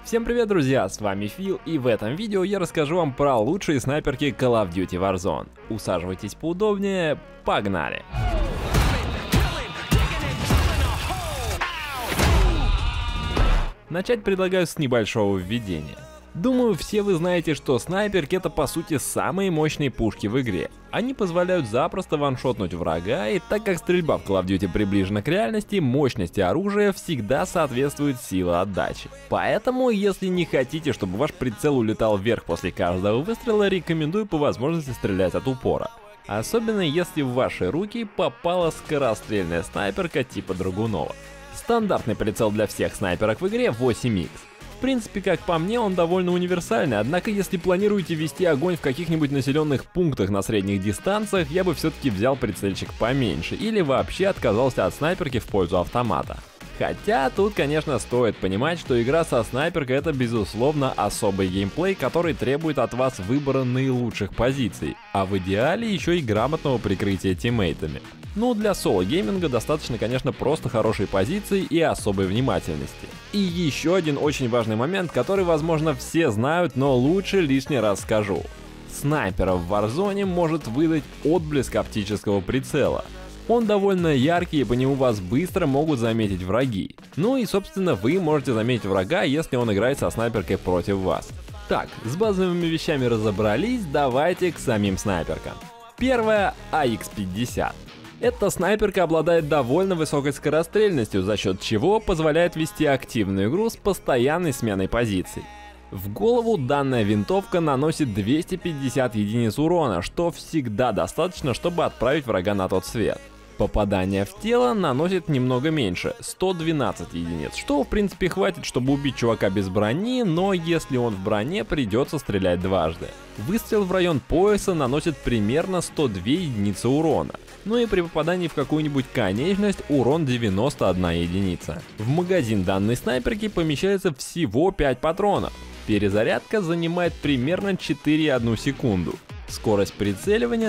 Всем привет, друзья, с вами Фил, и в этом видео я расскажу вам про лучшие снайперки Call of Duty Warzone. Усаживайтесь поудобнее, погнали! Начать предлагаю с небольшого введения. Думаю, все вы знаете, что снайперки — это по сути самые мощные пушки в игре. Они позволяют запросто ваншотнуть врага, и так как стрельба в Call of Duty приближена к реальности, мощности оружия всегда соответствует сила отдачи. Поэтому, если не хотите, чтобы ваш прицел улетал вверх после каждого выстрела, рекомендую по возможности стрелять от упора. Особенно если в ваши руки попала скорострельная снайперка типа Драгунова. Стандартный прицел для всех снайперок в игре 8х. В принципе, как по мне, он довольно универсальный, однако если планируете вести огонь в каких-нибудь населенных пунктах на средних дистанциях, я бы все-таки взял прицельчик поменьше или вообще отказался от снайперки в пользу автомата. Хотя тут, конечно, стоит понимать, что игра со снайперкой — это безусловно особый геймплей, который требует от вас выбора наилучших позиций, а в идеале еще и грамотного прикрытия тиммейтами. Ну, для соло-гейминга достаточно, конечно, просто хорошей позиции и особой внимательности. И еще один очень важный момент, который, возможно, все знают, но лучше лишний раз скажу. Снайпера в Warzone может выдать отблеск оптического прицела. Он довольно яркий, и по нему вас быстро могут заметить враги. Ну и, собственно, вы можете заметить врага, если он играет со снайперкой против вас. Так, с базовыми вещами разобрались, давайте к самим снайперкам. Первая — AX50. Эта снайперка обладает довольно высокой скорострельностью, за счет чего позволяет вести активную игру с постоянной сменой позиций. В голову данная винтовка наносит 250 единиц урона, что всегда достаточно, чтобы отправить врага на тот свет. Попадание в тело наносит немного меньше, 112 единиц, что в принципе хватит, чтобы убить чувака без брони, но если он в броне, придется стрелять дважды. Выстрел в район пояса наносит примерно 102 единицы урона. Ну и при попадании в какую-нибудь конечность урон 91 единица. В магазин данной снайперки помещается всего 5 патронов. Перезарядка занимает примерно 4,1 секунду. Скорость прицеливания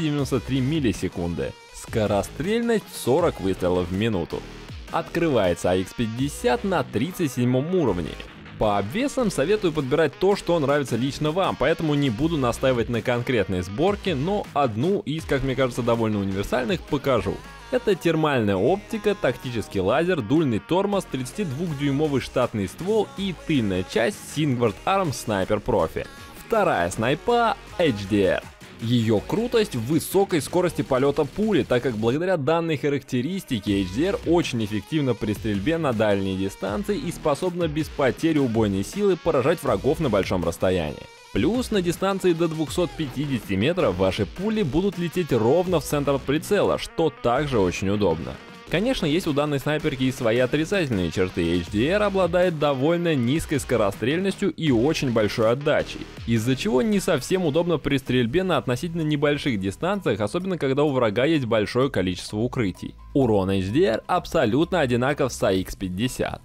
293 миллисекунды. Скорострельность 40 выстрелов в минуту. Открывается AX50 на 37 уровне. По обвесам советую подбирать то, что нравится лично вам, поэтому не буду настаивать на конкретной сборке, но одну из, как мне кажется, довольно универсальных покажу. Это термальная оптика, тактический лазер, дульный тормоз, 32-дюймовый штатный ствол и тыльная часть Singward Arm Sniper Profi. Вторая снайпа — HDR. Ее крутость в высокой скорости полета пули, так как благодаря данной характеристике HDR очень эффективно при стрельбе на дальние дистанции и способна без потери убойной силы поражать врагов на большом расстоянии. Плюс на дистанции до 250 метров ваши пули будут лететь ровно в центр прицела, что также очень удобно. Конечно, есть у данной снайперки и свои отрицательные черты. HDR обладает довольно низкой скорострельностью и очень большой отдачей, из-за чего не совсем удобно при стрельбе на относительно небольших дистанциях, особенно когда у врага есть большое количество укрытий. Урон HDR абсолютно одинаков с AX50.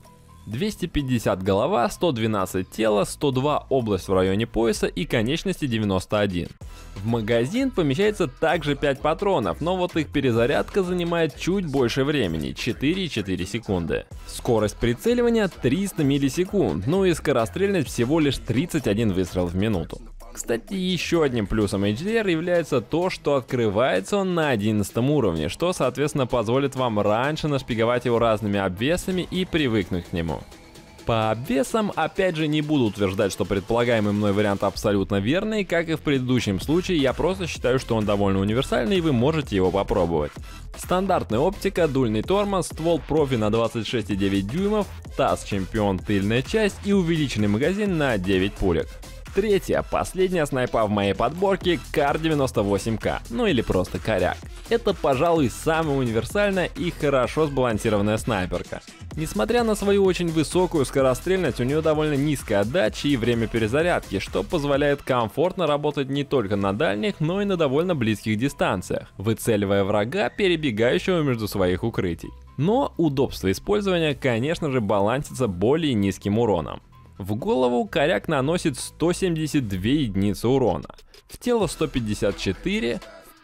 250 голова, 112 тело, 102 область в районе пояса и конечности 91. В магазин помещается также 5 патронов, но вот их перезарядка занимает чуть больше времени — 4,4 секунды. Скорость прицеливания 300 миллисекунд, ну и скорострельность всего лишь 31 выстрел в минуту. Кстати, еще одним плюсом HDR является то, что открывается он на 11 уровне, что соответственно позволит вам раньше нашпиговать его разными обвесами и привыкнуть к нему. По обвесам, опять же, не буду утверждать, что предполагаемый мной вариант абсолютно верный, как и в предыдущем случае, я просто считаю, что он довольно универсальный и вы можете его попробовать. Стандартная оптика, дульный тормоз, ствол профи на 26,9 дюймов, ТАСС чемпион тыльная часть и увеличенный магазин на 9 пулек. Третья, последняя снайпа в моей подборке — Кар-98К, ну или просто Коряк. Это, пожалуй, самая универсальная и хорошо сбалансированная снайперка. Несмотря на свою очень высокую скорострельность, у нее довольно низкая отдача и время перезарядки, что позволяет комфортно работать не только на дальних, но и на довольно близких дистанциях, выцеливая врага, перебегающего между своих укрытий. Но удобство использования, конечно же, балансится более низким уроном. В голову Коряк наносит 172 единицы урона, в тело 154, в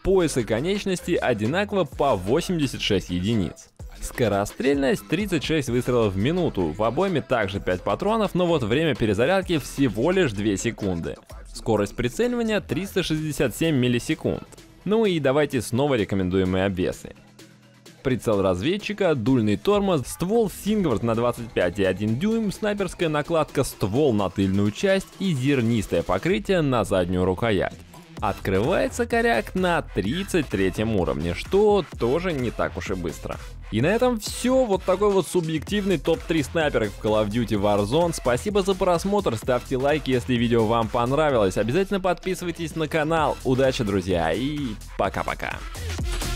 пояс и конечности одинаково по 86 единиц. Скорострельность 36 выстрелов в минуту, в обойме также 5 патронов, но вот время перезарядки всего лишь 2 секунды. Скорость прицеливания 367 миллисекунд. Ну и давайте снова рекомендуемые обвесы. Прицел разведчика, дульный тормоз, ствол Сингвард на 25,1 дюйм, снайперская накладка, ствол на тыльную часть и зернистое покрытие на заднюю рукоять. Открывается коряк на 33 уровне, что тоже не так уж и быстро. И на этом все. Вот такой вот субъективный топ-3 снайперок в Call of Duty Warzone. Спасибо за просмотр, ставьте лайки, если видео вам понравилось. Обязательно подписывайтесь на канал. Удачи, друзья, и пока-пока.